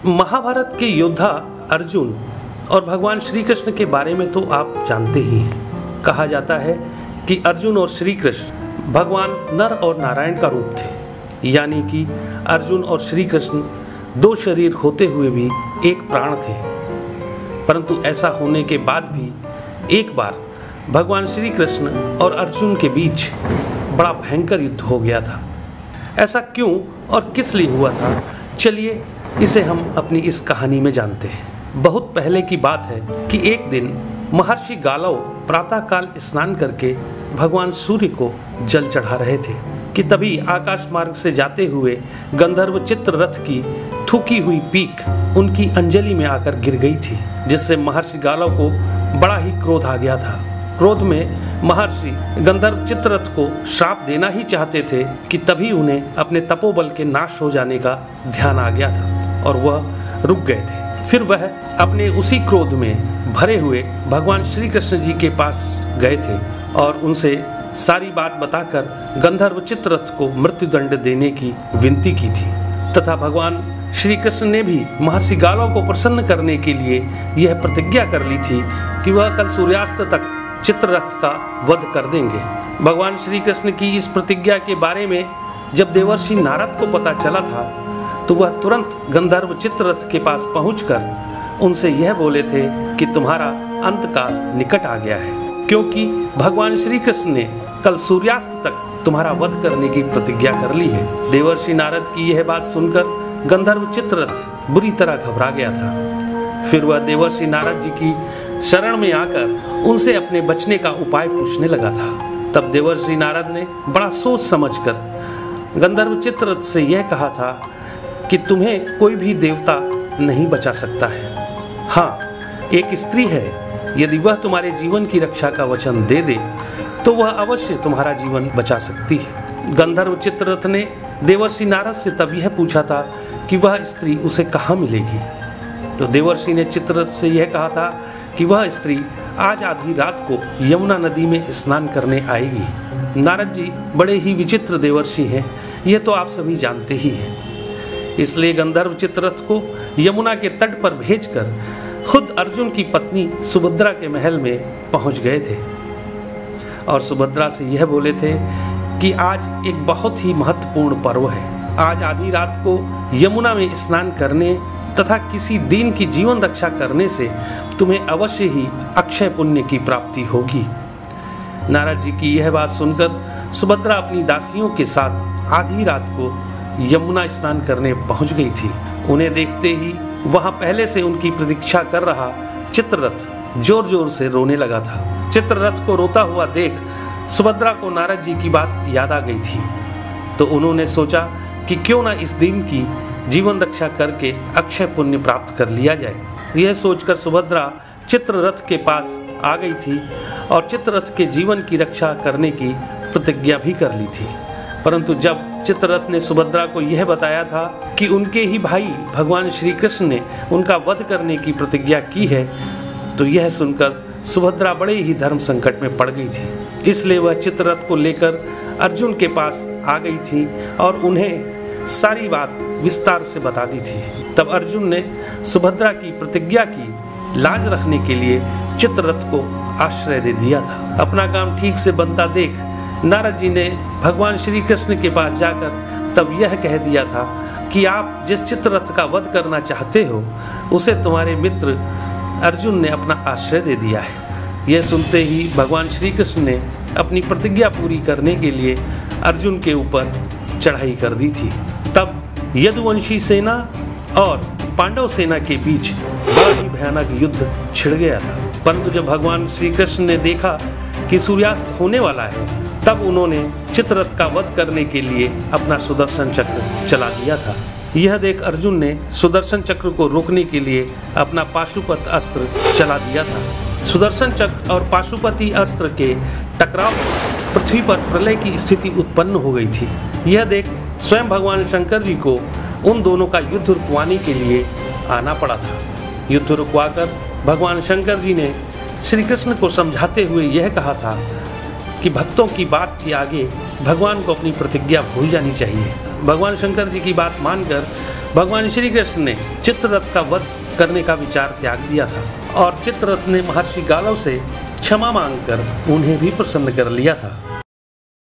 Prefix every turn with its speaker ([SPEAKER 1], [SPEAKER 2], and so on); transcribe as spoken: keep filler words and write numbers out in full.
[SPEAKER 1] महाभारत के योद्धा अर्जुन और भगवान श्री कृष्ण के बारे में तो आप जानते ही हैं। कहा जाता है कि अर्जुन और श्री कृष्ण भगवान नर और नारायण का रूप थे, यानी कि अर्जुन और श्री कृष्ण दो शरीर होते हुए भी एक प्राण थे। परंतु ऐसा होने के बाद भी एक बार भगवान श्री कृष्ण और अर्जुन के बीच बड़ा भयंकर युद्ध हो गया था। ऐसा क्यों और किस लिए हुआ था, चलिए इसे हम अपनी इस कहानी में जानते हैं। बहुत पहले की बात है कि एक दिन महर्षि गालव प्रातःकाल स्नान करके भगवान सूर्य को जल चढ़ा रहे थे कि तभी आकाश मार्ग से जाते हुए गंधर्व चित्ररथ की थूकी हुई पीक उनकी अंजलि में आकर गिर गई थी, जिससे महर्षि गालव को बड़ा ही क्रोध आ गया था। क्रोध में महर्षि गंधर्व चित्ररथ को श्राप देना ही चाहते थे कि तभी उन्हें अपने तपोबल के नाश हो जाने का ध्यान आ गया था और वह रुक गए थे। फिर वह अपने उसी क्रोध में भरे हुए भगवान श्री कृष्ण जी के पास गए थे और उनसे सारी बात बताकर गंधर्व चित्ररथ को मृत्युदंड देने की विनती की थी तथा भगवान श्री कृष्ण ने भी महर्षि गालव को प्रसन्न करने के लिए यह प्रतिज्ञा कर ली थी कि वह कल सूर्यास्त तक चित्ररथ का वध कर देंगे। भगवान श्री कृष्ण की इस प्रतिज्ञा के बारे में जब देवर्षि नारद को पता चला था तो वह तुरंत गंधर्व चित्ररथ के पास पहुंचकर उनसे यह बोले थे कि तुम्हारा अंत काल निकट आ गया है, क्योंकि भगवान श्री कृष्ण ने कल सूर्यास्त तक तुम्हारा वध करने की प्रतिज्ञा कर ली है। देवर्षि नारद की यह बात सुनकर गंधर्व चित्ररथ बुरी तरह घबरा गया था। फिर वह देवर्षि नारद जी की शरण में आकर उनसे अपने बचने का उपाय पूछने लगा था। तब देवर्षि नारद ने बड़ा सोच समझकर गंधर्व चित्ररथ से यह कहा था कि तुम्हें कोई भी देवता नहीं बचा सकता है। हाँ, एक स्त्री है, यदि वह तुम्हारे जीवन की रक्षा का वचन दे दे तो वह अवश्य तुम्हारा जीवन बचा सकती है। गंधर्व चित्ररथ ने देवर्षि नारद से तब यह पूछा था कि वह स्त्री उसे कहाँ मिलेगी। तो देवर्षि ने चित्ररथ से यह कहा था कि वह स्त्री आज आधी रात को यमुना नदी में स्नान करने आएगी। नारद जी बड़े ही विचित्र देवर्षि हैं, यह तो आप सभी जानते ही हैं। इसलिए गंधर्व चित्ररथ को यमुना के तट पर भेजकर खुद अर्जुन की पत्नी सुभद्रा के महल में पहुंच गए थे और सुभद्रा से यह बोले थे कि आज एक बहुत ही महत्वपूर्ण पर्व है। आज आधी रात को यमुना में स्नान करने तथा किसी दीन की जीवन रक्षा करने से तुम्हें अवश्य ही अक्षय पुण्य की प्राप्ति होगी। नारद जी की यह बात सुनकर सुभद्रा अपनी दासियों के साथ आधी रात को यमुना स्नान करने पहुंच गई थी। उन्हें देखते ही वहां पहले से उनकी प्रतीक्षा कर रहा चित्ररथ जोर जोर से रोने लगा था। चित्ररथ को रोता हुआ देख सुभद्रा को नारद जी की बात याद आ गई थी, तो उन्होंने सोचा कि क्यों ना इस दिन की जीवन रक्षा करके अक्षय पुण्य प्राप्त कर लिया जाए। यह सोचकर सुभद्रा चित्ररथ के पास आ गई थी और चित्ररथ के जीवन की रक्षा करने की प्रतिज्ञा भी कर ली थी। परंतु जब चित्ररथ ने सुभद्रा को यह बताया था कि उनके ही भाई भगवान श्री कृष्ण ने उनका वध करने की प्रतिज्ञा की है, तो यह सुनकर सुभद्रा बड़े ही धर्म संकट में पड़ गई थी। इसलिए वह चित्ररथ को लेकर अर्जुन के पास आ गई थी और उन्हें सारी बात विस्तार से बता दी थी। तब अर्जुन ने सुभद्रा की प्रतिज्ञा की लाज रखने के लिए चित्ररथ को आश्रय दे दिया था। अपना काम ठीक से बनता देख नारद जी ने भगवान श्री कृष्ण के पास जाकर तब यह कह दिया था कि आप जिस चित्ररथ का वध करना चाहते हो उसे तुम्हारे मित्र अर्जुन ने अपना आश्रय दे दिया है। यह सुनते ही भगवान श्री कृष्ण ने अपनी प्रतिज्ञा पूरी करने के लिए अर्जुन के ऊपर चढ़ाई कर दी थी। तब यदुवंशी सेना और पांडव सेना के बीच बड़ा ही भयानक युद्ध छिड़ गया था। परंतु जब भगवान श्री कृष्ण ने देखा कि सूर्यास्त होने वाला है, तब उन्होंने चित्ररथ का वध करने के लिए अपना सुदर्शन चक्र चला दिया था। यह देख अर्जुन ने सुदर्शन चक्र को रोकने के लिए अपना पाशुपत अस्त्र चला दिया था। सुदर्शन चक्र और पाशुपति अस्त्र के टकराव पृथ्वी पर प्रलय की स्थिति उत्पन्न हो गई थी। यह देख स्वयं भगवान शंकर जी को उन दोनों का युद्ध रुकवाने के लिए आना पड़ा था। युद्ध रुकवाकर भगवान शंकर जी ने श्री कृष्ण को समझाते हुए यह कहा था कि भक्तों की बात के आगे भगवान को अपनी प्रतिज्ञा भूल जानी चाहिए। भगवान शंकर जी की बात मानकर भगवान श्री कृष्ण ने चित्ररथ का वध करने का विचार त्याग दिया था और चित्ररथ ने महर्षि गालव से क्षमा मांगकर उन्हें भी प्रसन्न कर लिया था।